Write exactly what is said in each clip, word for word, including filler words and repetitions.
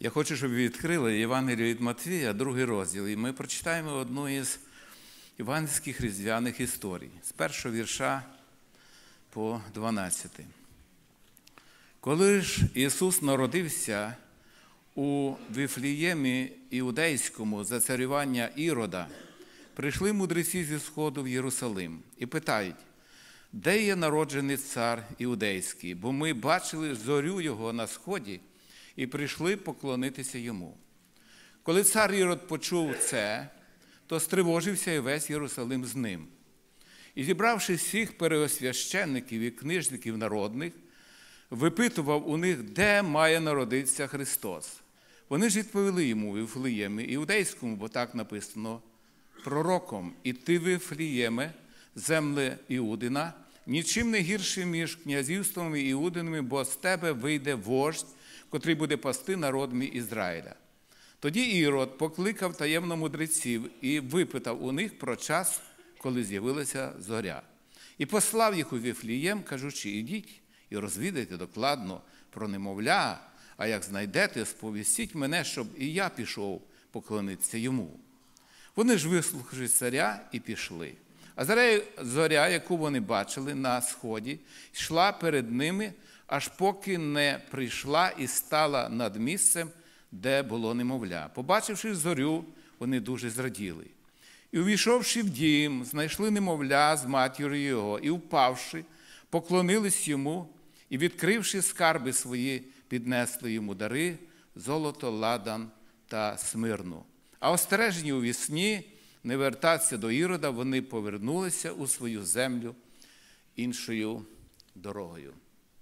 Я хочу, щоб ви відкрили Євангелію від Матвія, другий розділ, і ми прочитаємо одну із євангельських різдвяних історій, з першого вірша по дванадцятий. Коли ж Ісус народився у Вифлеємі Іудейському за царювання Ірода, прийшли мудреці зі сходу в Єрусалим і питають: де є народжений цар Іудейський? Бо ми бачили зорю його на сході і прийшли поклонитися йому. Коли цар Ірод почув це, то стривожився і весь Єрусалим з ним. І, зібравши всіх переосвященників і книжників народних, випитував у них, де має народитися Христос. Вони ж відповіли йому у Вифлеємі Іудейському, бо так написано пророком: «І ти, Вифлеєме, земле Іудина, нічим не гірший між князівствами Іудиними, бо з тебе вийде вождь, котрий буде пасти народ мій Ізраїля». Тоді Ірод покликав таємно мудреців і випитав у них про час, коли з'явилася зоря. І послав їх у Вифлеєм, кажучи: ідіть і розвідайте докладно про немовля, а як знайдете, сповістіть мене, щоб і я пішов поклонитися йому. Вони ж вислухали царя і пішли. А зоря, яку вони бачили на сході, йшла перед ними, аж поки не прийшла і стала над місцем, де було немовля. Побачивши зорю, вони дуже зраділи. І, увійшовши в дім, знайшли немовля з матір'ю його, і, впавши, поклонились йому, і, відкривши скарби свої, піднесли йому дари – золото, ладан та смирну. А остережені у вісні не вертатися до Ірода, вони повернулися у свою землю іншою дорогою.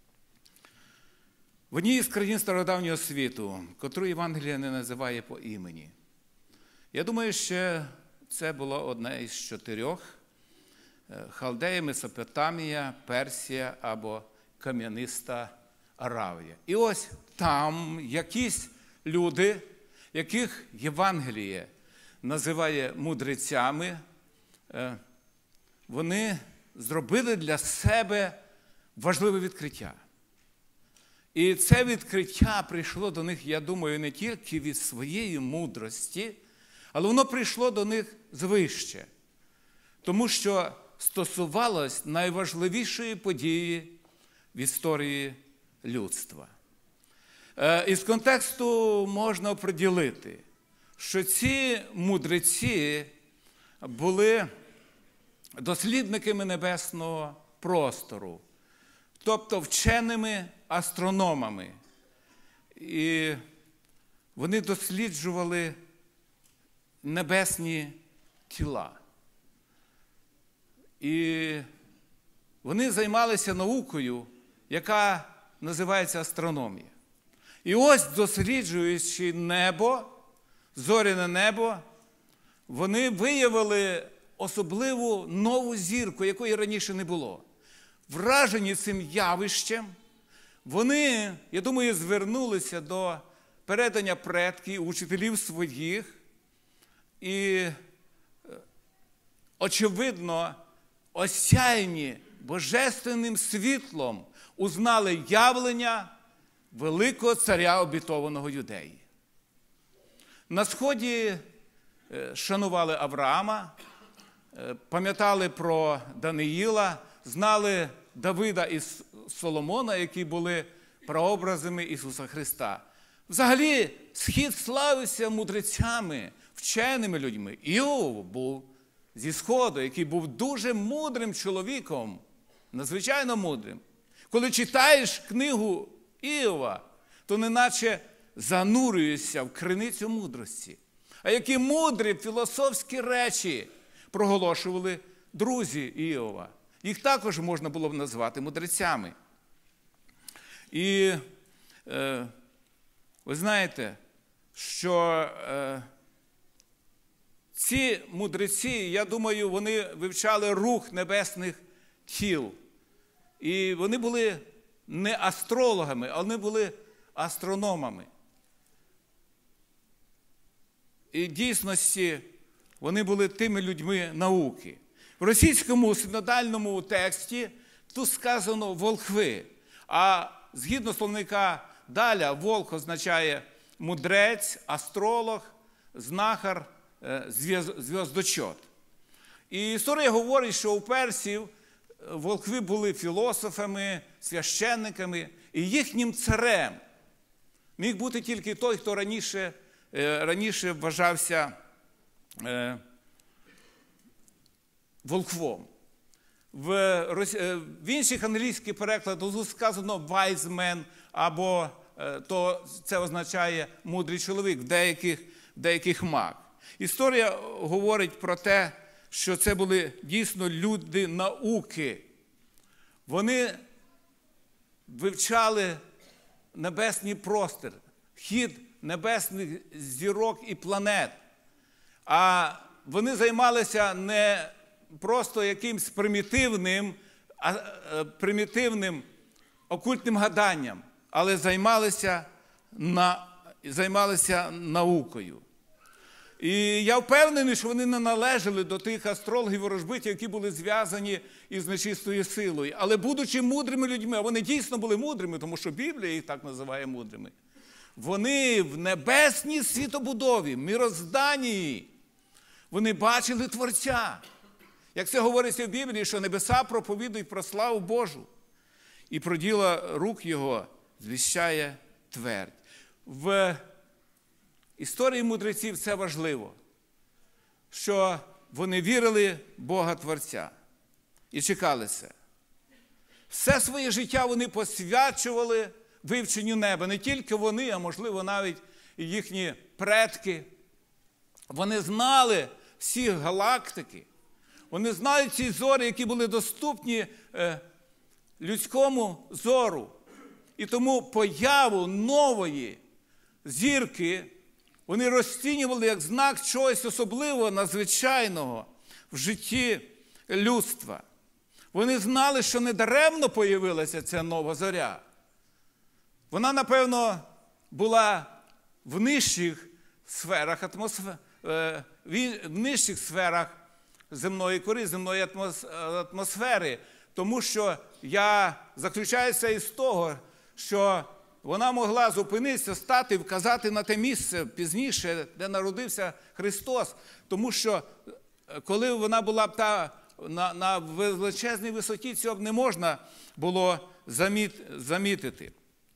В одній із країн стародавнього світу, котру Євангелія не називає по імені, я думаю, що це було одне із чотирьох – Халдея, Месопотамія, Персія або кам'яниста Аравія. І ось там якісь люди, яких Євангеліє називає мудрецями, вони зробили для себе важливе відкриття. І це відкриття прийшло до них, я думаю, не тільки від своєї мудрості, але воно прийшло до них звище, тому що стосувалось найважливішої події в історії людства. Із контексту можна оприділити, що ці мудреці були дослідниками небесного простору, тобто вченими астрономами. І вони досліджували небесні тіла. І вони займалися наукою, яка називається астрономія. І ось, досліджуючи небо, зоряне небо, вони виявили особливу нову зірку, якої раніше не було. Вражені цим явищем, вони, я думаю, звернулися до передання предків, учителів своїх, і, очевидно, осяяні божественним світлом узнали явлення великого царя обітованого Юдеї. На сході шанували Авраама, пам'ятали про Даниїла, знали Давида і Соломона, які були прообразами Ісуса Христа. Взагалі, схід славився мудрецями, вченими людьми. Іов був зі сходу, який був дуже мудрим чоловіком, надзвичайно мудрим. Коли читаєш книгу Іова, то неначе занурюєшся в криницю мудрості. А які мудрі філософські речі проголошували друзі Іова. Їх також можна було б назвати мудрецями. І е, ви знаєте, що е, ці мудреці, я думаю, вони вивчали рух небесних тіл. І вони були не астрологами, а вони були астрономами. І в дійсності вони були тими людьми науки. В російському синодальному тексті тут сказано «волхви», а згідно словника Даля, «волх» означає мудрець, астролог, знахар, зв'яздочот. І історія говорить, що у персів волхви були філософами, священниками, і їхнім царем міг бути тільки той, хто раніше, раніше вважався волхвом. В, в інших англійських перекладах тут сказано «wise man», або то це означає «мудрий чоловік», в деяких, в деяких маг. Історія говорить про те, що це були дійсно люди науки. Вони вивчали небесний простір, хід небесних зірок і планет. А вони займалися не просто якимсь примітивним, а примітивним окультним гаданням, але займалися, на, займалися наукою. І я впевнений, що вони не належали до тих астрологів-ворожбитів, які були зв'язані із нечистою силою. Але будучи мудрими людьми, а вони дійсно були мудрими, тому що Біблія їх так називає мудрими, вони в небесній світобудові, мирозданні, вони бачили Творця. Як це говориться в Біблії, що небеса проповідують про славу Божу, і про діло рук Його звіщає твердь. В історії мудреців це важливо, що вони вірили в Бога Творця і чекали це. Все своє життя вони посвячували вивченню неба. Не тільки вони, а можливо навіть і їхні предки. Вони знали всі галактики. Вони знали ці зорі, які були доступні людському зору. І тому появу нової зірки вони розцінювали як знак чогось особливого, надзвичайного в житті людства. Вони знали, що недаремно появилася ця нова зоря. Вона, напевно, була в нижчих сферах атмосфери, в нижчих сферах земної кори, земної атмосфери, тому що я заключаюся із того, що вона могла зупинитися, стати, вказати на те місце пізніше, де народився Христос. Тому що, коли вона була б та, на, на величезній висоті, цього б не можна було заміт, замітити.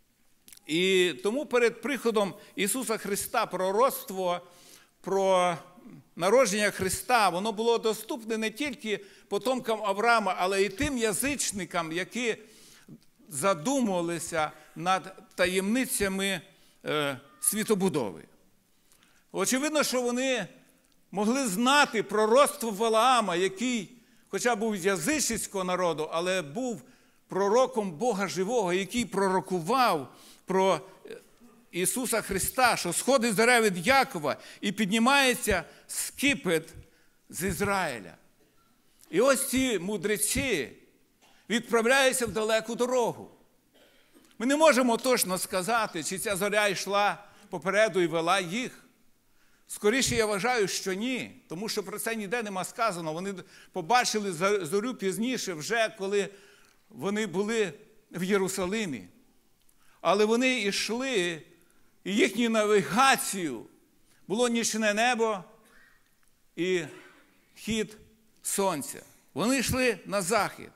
І тому перед приходом Ісуса Христа пророцтво про народження Христа, воно було доступне не тільки потомкам Авраама, але й тим язичникам, які задумувалися над таємницями е, світобудови. Очевидно, що вони могли знати пророцтво Валаама, який, хоча був з язичницького народу, але був пророком Бога живого, який пророкував про Ісуса Христа, що сходить зоря від Якова і піднімається скипет з Ізраїля. І ось ці мудреці відправляються в далеку дорогу. Ми не можемо точно сказати, чи ця зоря йшла попереду і вела їх. Скоріше я вважаю, що ні, тому що про це ніде нема сказано. Вони побачили зорю пізніше, вже коли вони були в Єрусалимі. Але вони йшли, і їхньою навігацією було нічне небо і хід сонця. Вони йшли на захід.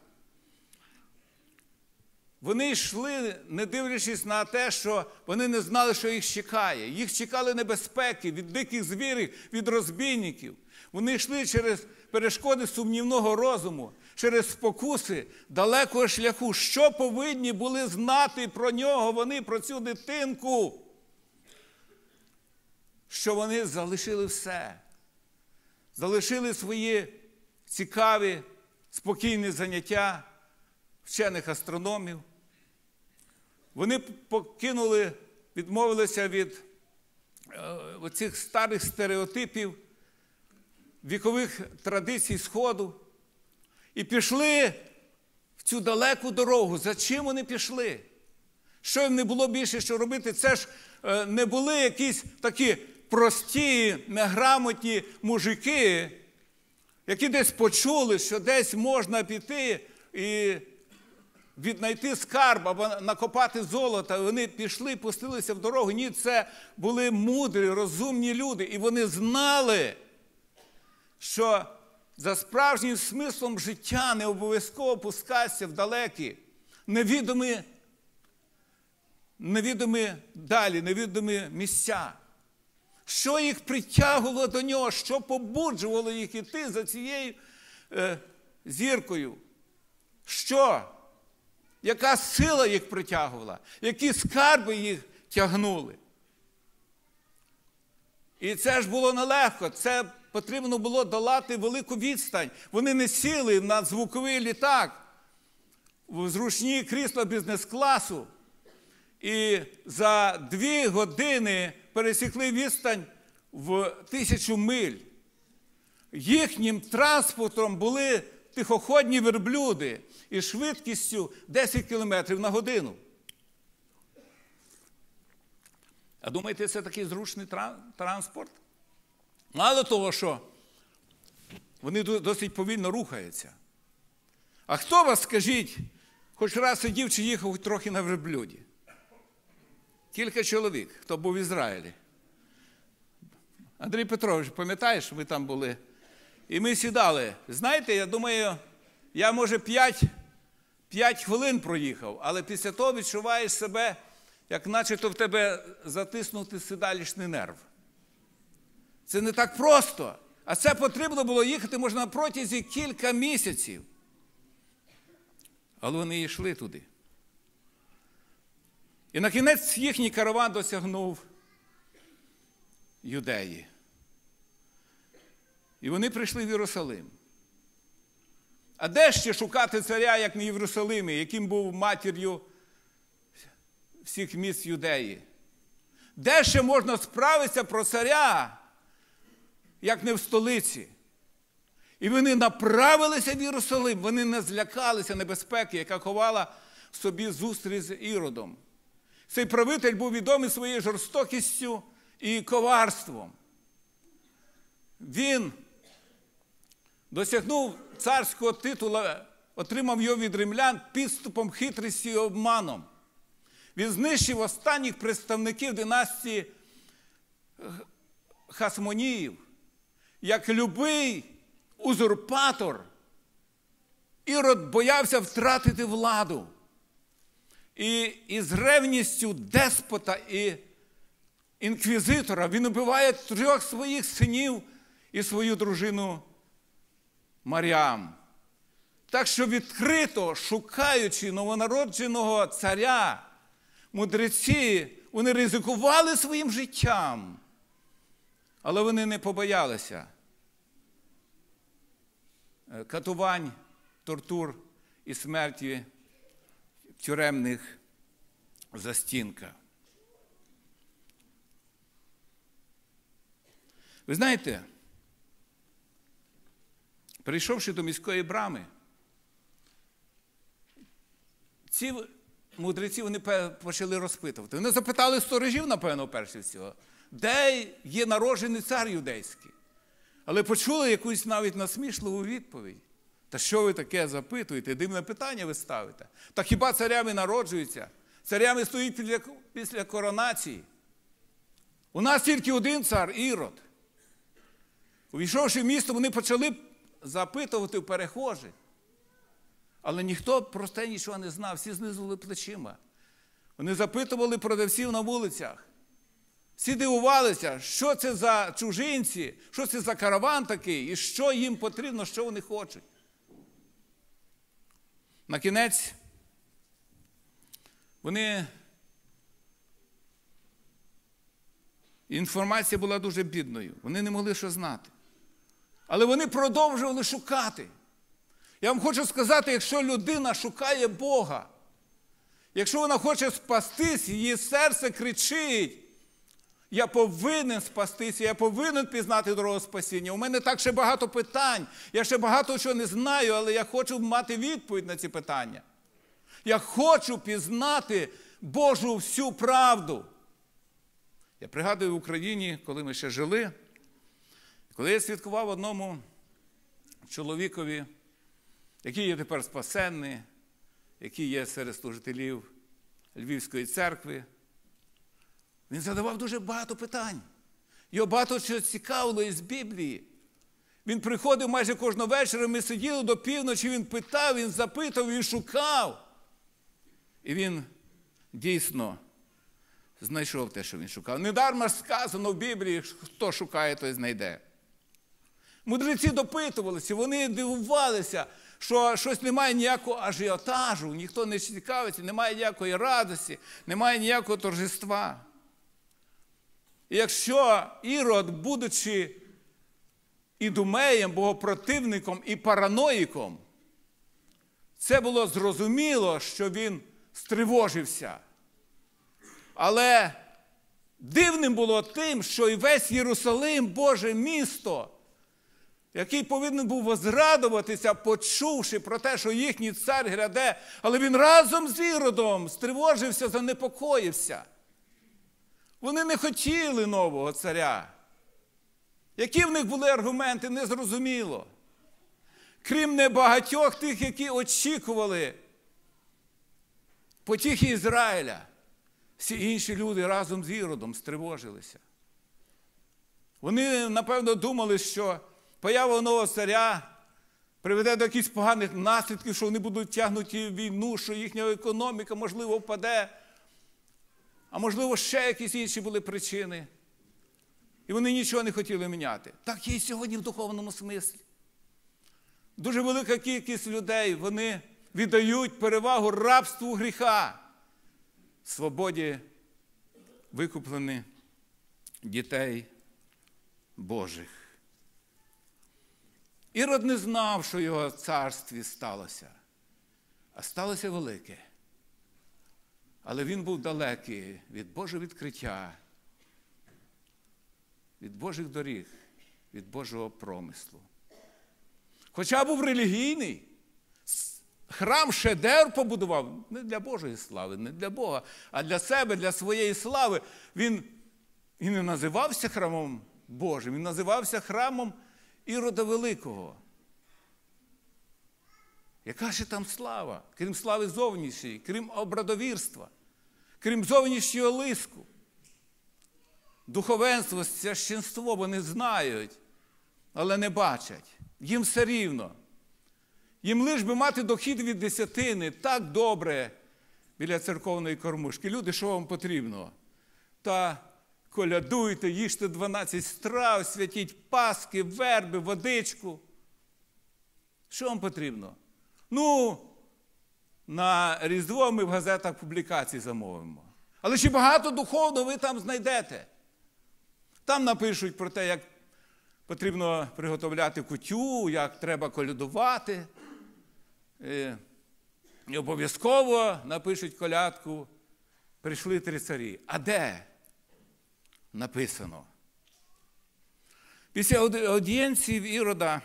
Вони йшли, не дивлячись на те, що вони не знали, що їх чекає. Їх чекали небезпеки від диких звірів, від розбійників. Вони йшли через перешкоди сумнівного розуму, через спокуси далекого шляху. Що повинні були знати про нього вони, про цю дитинку? Що вони залишили все. Залишили свої цікаві, спокійні заняття вчених астрономів. Вони покинули, відмовилися від е, цих старих стереотипів, вікових традицій Сходу і пішли в цю далеку дорогу. За чим вони пішли? Що їм не було більше, що робити? Це ж е, не були якісь такі прості, неграмотні мужики, які десь почули, що десь можна піти і віднайти скарб або накопати золото. Вони пішли, пустилися в дорогу. Ні, це були мудрі, розумні люди. І вони знали, що за справжнім смислом життя не обов'язково пускатися в далекі, невідомі, невідомі далі, невідомі місця. Що їх притягувало до нього, що побуджувало їх іти за цією е, зіркою? Що? Яка сила їх притягувала? Які скарби їх тягнули? І це ж було нелегко. Це потрібно було долати велику відстань. Вони не сіли на звуковий літак в зручні крісла бізнес-класу і за дві години пересікли відстань в тисячу миль. Їхнім транспортом були тихоходні верблюди із швидкістю десять кілометрів на годину. А думаєте, це такий зручний транспорт? Мало того, що вони досить повільно рухаються. А хто вас, скажіть, хоч раз сидів чи їхав трохи на верблюді? Кілька чоловік, хто був в Ізраїлі. Андрій Петрович, пам'ятаєш, ми там були? І ми сідали. Знаєте, я думаю, я, може, п'ять, п'ять хвилин проїхав, але після того відчуваєш себе, як наче-то в тебе затиснути сидалищний нерв. Це не так просто. А це потрібно було їхати, можна, на протязі кілька місяців. Але вони йшли туди. І на кінець їхній караван досягнув Юдеї. І вони прийшли в Єрусалим. А де ще шукати царя, як не в Єрусалимі, яким був матір'ю всіх міст Юдеї? Де ще можна справитися про царя, як не в столиці? І вони направилися в Єрусалим, вони не злякалися небезпеки, яка ховала в собі зустріч з Іродом. Цей правитель був відомий своєю жорстокістю і коварством. Він досягнув царського титула, отримав його від римлян підступом, хитрістю і обманом. Він знищив останніх представників династії Хасмоніїв. Як любий узурпатор, Ірод боявся втратити владу. І із ревністю деспота і інквізитора він убиває трьох своїх синів і свою дружину Маріам. Так що відкрито, шукаючи новонародженого царя, мудреці, вони ризикували своїм життям, але вони не побоялися катувань, тортур і смерті в тюремних застінках. Ви знаєте, прийшовши до міської брами, ці мудреці, вони почали розпитувати. Вони запитали сторожів, напевно, перше всього, де є народжений цар юдейський. Але почули якусь навіть насмішливу відповідь. Та що ви таке запитуєте? Дивне питання ви ставите. Та хіба царями народжуються? Царями стоїть після, після коронації. У нас тільки один цар – Ірод. Увійшовши в місто, вони почали запитувати у перехожих. Але ніхто про те нічого не знав, всі знизили плечима. Вони запитували продавців на вулицях. Всі дивувалися, що це за чужинці, що це за караван такий, і що їм потрібно, що вони хочуть. На кінець вони... Інформація була дуже бідною, вони не могли що знати. Але вони продовжували шукати. Я вам хочу сказати, якщо людина шукає Бога, якщо вона хоче спастись, її серце кричить: я повинен спастися, я повинен пізнати дорогу спасіння. У мене так ще багато питань, я ще багато чого не знаю, але я хочу мати відповідь на ці питання. Я хочу пізнати Божу всю правду. Я пригадую в Україні, коли ми ще жили, коли я свідкував одному чоловікові, який є тепер спасенний, який є серед служителів Львівської церкви, він задавав дуже багато питань. Його багато чого цікавило із Біблії. Він приходив майже кожного вечора, ми сиділи до півночі, він питав, він запитав, він шукав. І він дійсно знайшов те, що він шукав. Недарма ж сказано в Біблії, хто шукає, той знайде. Мудреці допитувалися, вони дивувалися, що щось немає ніякого ажіотажу, ніхто не цікавиться, немає ніякої радості, немає ніякого торжества. І якщо Ірод, будучи ідумеєм, богопротивником і параноїком, це було зрозуміло, що він стривожився. Але дивним було тим, що і весь Єрусалим, Боже місто, який повинен був возрадуватися, почувши про те, що їхній цар гряде, але він разом з Іродом стривожився, занепокоївся. Вони не хотіли нового царя. Які в них були аргументи, незрозуміло. Крім небагатьох тих, які очікували потіхи Ізраїля, всі інші люди разом з Іродом стривожилися. Вони, напевно, думали, що поява нового царя приведе до якихось поганих наслідків, що вони будуть тягнуті в війну, що їхня економіка, можливо, впаде, а можливо, ще якісь інші були причини. І вони нічого не хотіли міняти. Так є і сьогодні в духовному смислі. Дуже велика кількість людей, вони віддають перевагу рабству гріха, свободі викуплених дітей Божих. Ірод не знав, що в його царстві сталося, а сталося велике. Але він був далекий від Божого відкриття, від Божих доріг, від Божого промислу. Хоча був релігійний, храм шедевр побудував не для Божої слави, не для Бога, а для себе, для своєї слави. Він і не називався храмом Божим, він називався храмом Ірода Великого. Яка ж там слава, крім слави зовнішньої, крім обрадовірства, крім зовнішнього лиску? Духовенство, священство вони знають, але не бачать. Їм все рівно. Їм лиш би мати дохід від десятини, так добре біля церковної кормушки. Люди, що вам потрібно? Та колядуйте, їжте дванадцять страв, святіть паски, верби, водичку. Що вам потрібно? Ну, на Різдво ми в газетах публікації замовимо. Але чи багато духовного ви там знайдете? Там напишуть про те, як потрібно приготовляти кутю, як треба колядувати. І обов'язково напишуть колядку «Прийшли три царі». А де написано? Після аудієнції в Ірода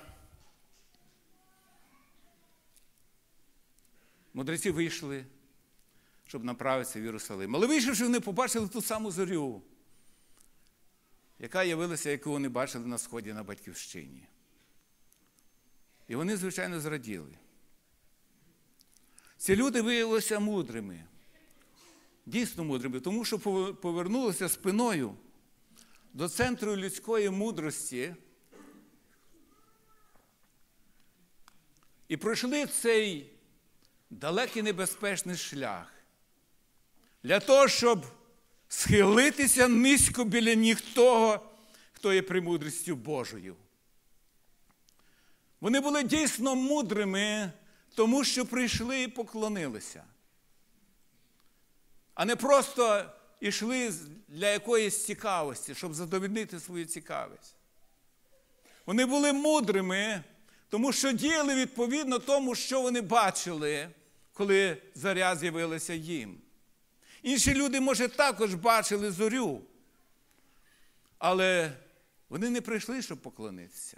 мудреці вийшли, щоб направитися в Єрусалим. Але вийшовши, вони побачили ту саму зорю, яка явилася, яку вони бачили на сході на Батьківщині. І вони, звичайно, зраділи. Ці люди виявилися мудрими, дійсно мудрими, тому що повернулися спиною до центру людської мудрості і пройшли цей далекий небезпечний шлях для того, щоб схилитися низько біля ніг того, хто є премудрістю Божою. Вони були дійсно мудрими, тому що прийшли і поклонилися. А не просто йшли для якоїсь цікавості, щоб задовольнити свою цікавість. Вони були мудрими, тому що діяли відповідно тому, що вони бачили, коли зоря з'явилася їм. Інші люди, може, також бачили зорю, але вони не прийшли, щоб поклонитися.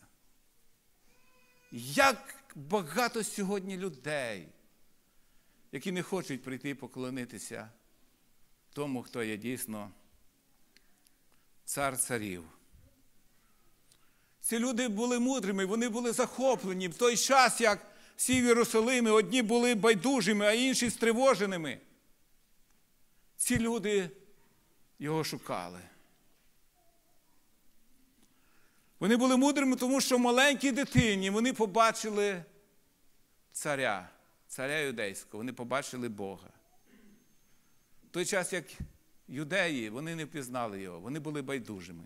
Як багато сьогодні людей, які не хочуть прийти і поклонитися тому, хто є дійсно цар царів. Ці люди були мудрими, вони були захоплені в той час, як всі в Єрусалимі, одні були байдужими, а інші стривоженими. Ці люди його шукали. Вони були мудрими, тому що в маленькій дитині вони побачили царя, царя юдейського, вони побачили Бога. В той час, як юдеї, вони не впізнали його, вони були байдужими.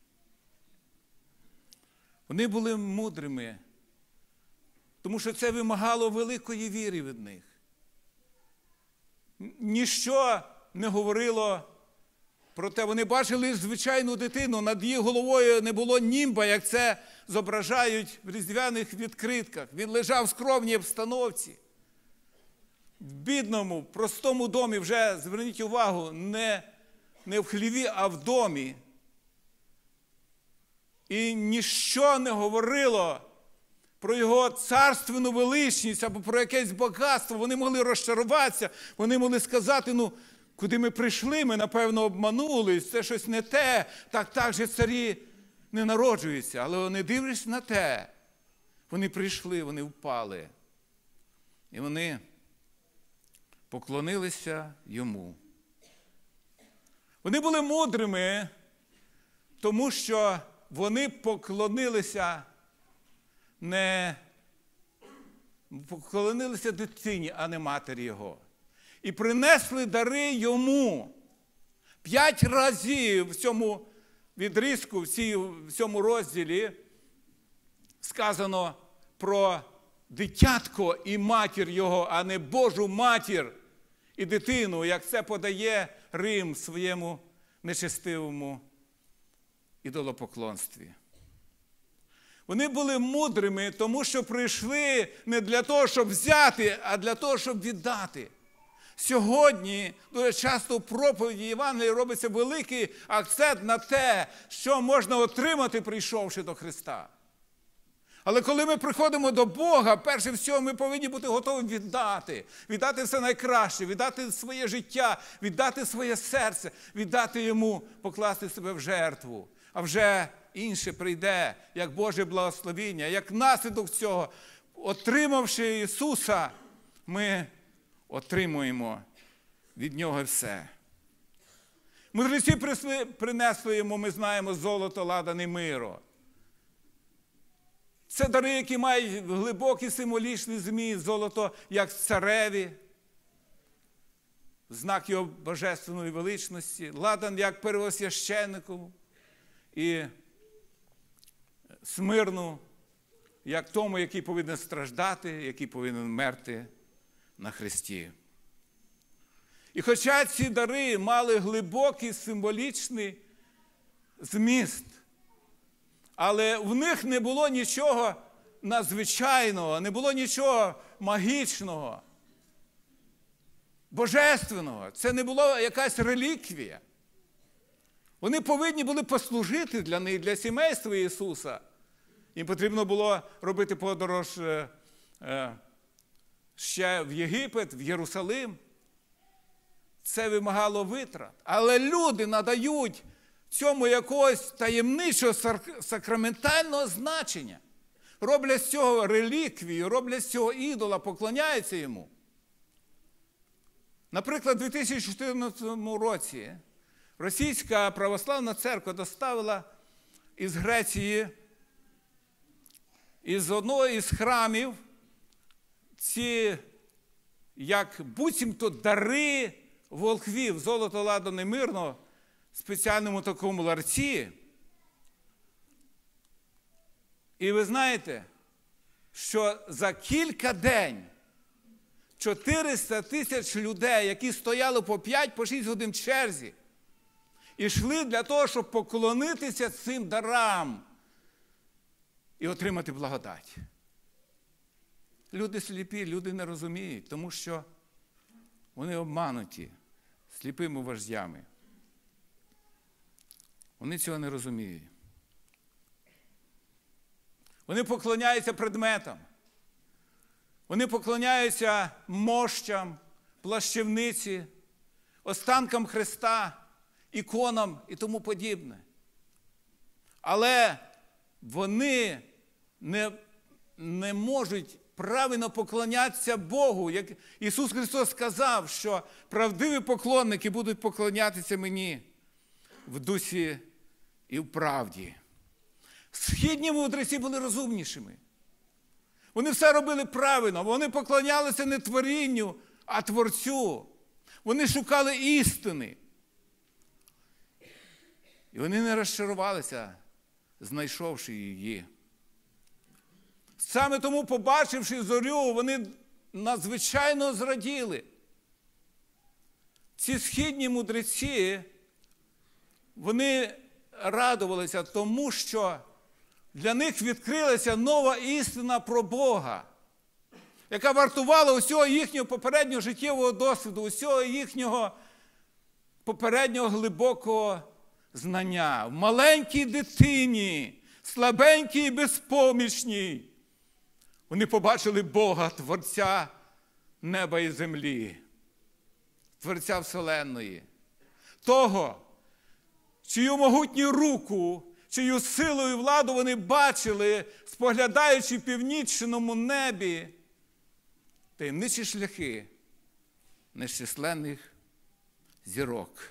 Вони були мудрими, тому що це вимагало великої віри від них. Ніщо не говорило про те, вони бачили звичайну дитину, над її головою не було німба, як це зображають в різдвяних відкритках. Він лежав в скромній обстановці. В бідному, простому домі, вже, зверніть увагу, не, не в хліві, а в домі. І ніщо не говорило про його царственну величність або про якесь багатство. Вони могли розчаруватися, вони могли сказати, ну, куди ми прийшли, ми, напевно, обманулись, це щось не те, так, так же царі не народжуються. Але вони дивлячись на те, вони прийшли, вони впали. І вони поклонилися йому. Вони були мудрими, тому що вони поклонилися не поклонилися дитині, а не матері його. І принесли дари йому. П'ять разів в цьому відрізку, в, цій, в цьому розділі сказано про дитятко і матір його, а не Божу матір і дитину, як це подає Рим в своєму нечестивому ідолопоклонстві. Вони були мудрими, тому що прийшли не для того, щоб взяти, а для того, щоб віддати. Сьогодні дуже часто в проповіді Євангелія робиться великий акцент на те, що можна отримати, прийшовши до Христа. Але коли ми приходимо до Бога, перше всього ми повинні бути готові віддати. Віддати все найкраще, віддати своє життя, віддати своє серце, віддати Йому, покласти себе в жертву. А вже інше прийде, як Боже благословіння, як наслідок цього, отримавши Ісуса, ми отримуємо від Нього все. Мудреці принесли Йому, ми знаємо, золото, ладан і миро. Це дари, які мають глибокий символічний зміст. Золото, як цареві, знак його божественної величності. Ладан, як первосвященнику. І смирну, як тому, який повинен страждати, який повинен мерти на хресті. І хоча ці дари мали глибокий символічний зміст, але в них не було нічого надзвичайного, не було нічого магічного, божественного. Це не була якась реліквія. Вони повинні були послужити для них, для сімейства Ісуса. Їм потрібно було робити подорож е, е, ще в Єгипет, в Єрусалим. Це вимагало витрат. Але люди надають цьому якогось таємничого сакраментального значення. Роблять з цього реліквію, роблять з цього ідола, поклоняються йому. Наприклад, у дві тисячі чотирнадцятому році Російська православна церква доставила із Греції, із одного із храмів, ці, як буцімто дари волхвів, золото, ладан і мирно, в спеціальному такому ларці. І ви знаєте, що за кілька день чотириста тисяч людей, які стояли по п'ять шість годин в черзі, і йшли для того, щоб поклонитися цим дарам і отримати благодать. Люди сліпі, люди не розуміють, тому що вони обмануті сліпими вождями. Вони цього не розуміють. Вони поклоняються предметам. Вони поклоняються мощам, плащівниці, останкам Христа, іконам і тому подібне. Але вони не, не можуть правильно поклонятися Богу. Як Ісус Христос сказав, що правдиві поклонники будуть поклонятися мені в дусі і в правді. Східні мудреці були розумнішими. Вони все робили правильно. Вони поклонялися не творінню, а Творцю. Вони шукали істини. І вони не розчарувалися, знайшовши її. Саме тому, побачивши зорю, вони надзвичайно зраділи. Ці східні мудреці, вони радувалися тому, що для них відкрилася нова істина про Бога, яка вартувала усього їхнього попереднього життєвого досвіду, усього їхнього попереднього глибокого знання. В маленькій дитині, слабенькій і безпомічній, вони побачили Бога, Творця неба і землі, Творця Вселенної, того, чию могутню руку, чию силу і владу вони бачили, споглядаючи в північному небі таємничі шляхи нещисленних зірок.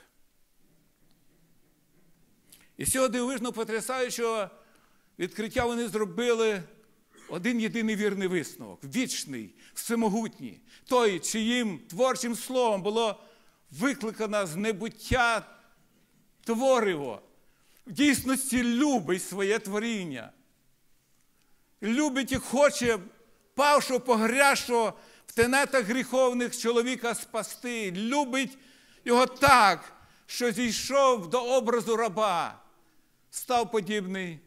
І з цього дивовижно потрясаючого відкриття вони зробили один єдиний вірний висновок. Вічний, всемогутній. Той, чиїм творчим словом було викликано з небуття твориво. В дійсності любить своє творіння. Любить і хоче павшого, погрязшого в тенетах гріховних чоловіка спасти. Любить його так, що зійшов до образу раба. Став подібний,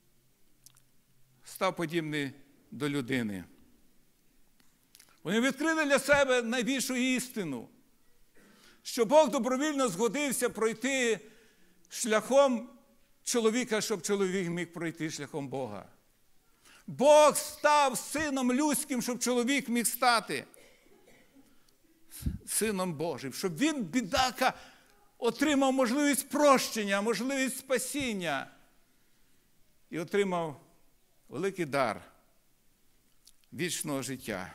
став подібний до людини. Вони відкрили для себе найбільшу істину, що Бог добровільно згодився пройти шляхом чоловіка, щоб чоловік міг пройти шляхом Бога. Бог став сином людським, щоб чоловік міг стати сином Божим, щоб він, бідака, отримав можливість прощення, можливість спасіння і отримав великий дар вічного життя.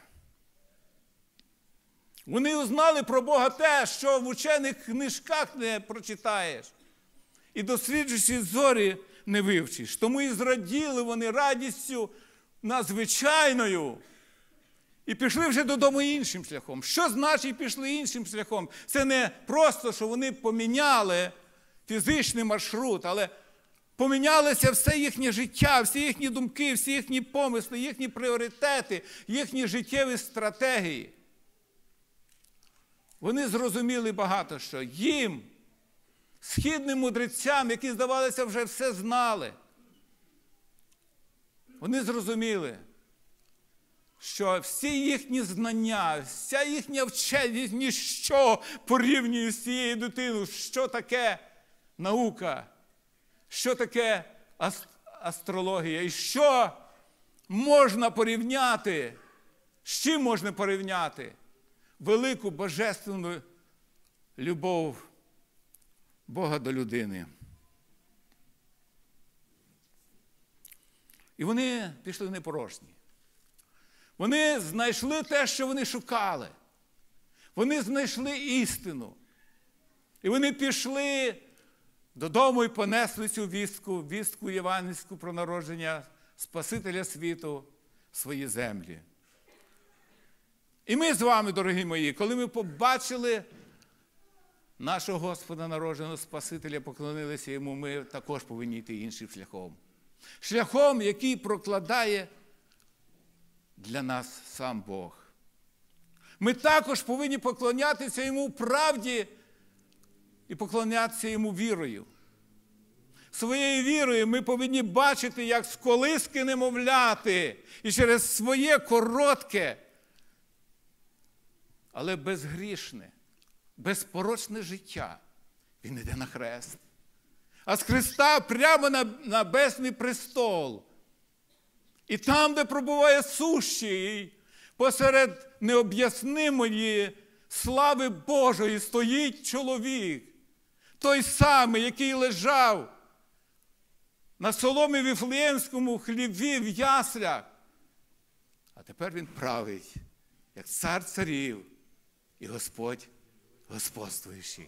Вони узнали про Бога те, що в учених книжках не прочитаєш. І досліджуючи зорі не вивчиш. Тому і зраділи вони радістю надзвичайною. І пішли вже додому іншим шляхом. Що значить пішли іншим шляхом? Це не просто, що вони поміняли фізичний маршрут, але помінялося все їхнє життя, всі їхні думки, всі їхні помисли, їхні пріоритети, їхні життєві стратегії. Вони зрозуміли багато що. Їм, східним мудрецям, які, здавалося, вже все знали, вони зрозуміли, що всі їхні знання, вся їхня вченість ніщо порівнює з цією дитиною. Що таке наука? Що таке астрологія? І що можна порівняти? З чим можна порівняти велику божественну любов Бога до людини? І вони пішли непорожні. Вони знайшли те, що вони шукали. Вони знайшли істину. І вони пішли додому і понесли цю вістку, вістку євангельську про народження Спасителя світу в свої землі. І ми з вами, дорогі мої, коли ми побачили нашого Господа народженого Спасителя, поклонилися йому, ми також повинні йти іншим шляхом. Шляхом, який прокладає для нас сам Бог. Ми також повинні поклонятися йому в правді і поклонятися йому вірою. Своєю вірою ми повинні бачити, як з колиски немовляти, і через своє коротке, але безгрішне, безпорочне життя він йде на хрест. А з хреста прямо на небесний престол. І там, де пробуває сущий, посеред необ'яснимої слави Божої стоїть чоловік. Той самий, який лежав на соломі Віфлеємському хліві в яслях, А тепер він править, як цар царів і Господь господствуючий.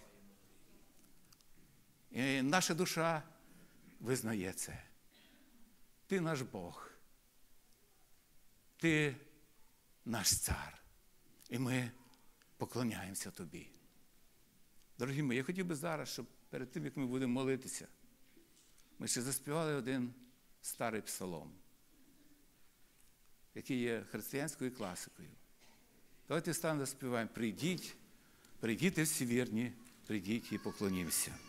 І наша душа визнає це. Ти наш Бог. Ти наш цар. І ми поклоняємося тобі. Дорогі мої, я хотів би зараз, щоб перед тим, як ми будемо молитися, ми ще заспівали один старий псалом, який є християнською класикою. Давайте станемо заспіваємо. Прийдіть, прийдіть всі вірні, прийдіть і поклонімося.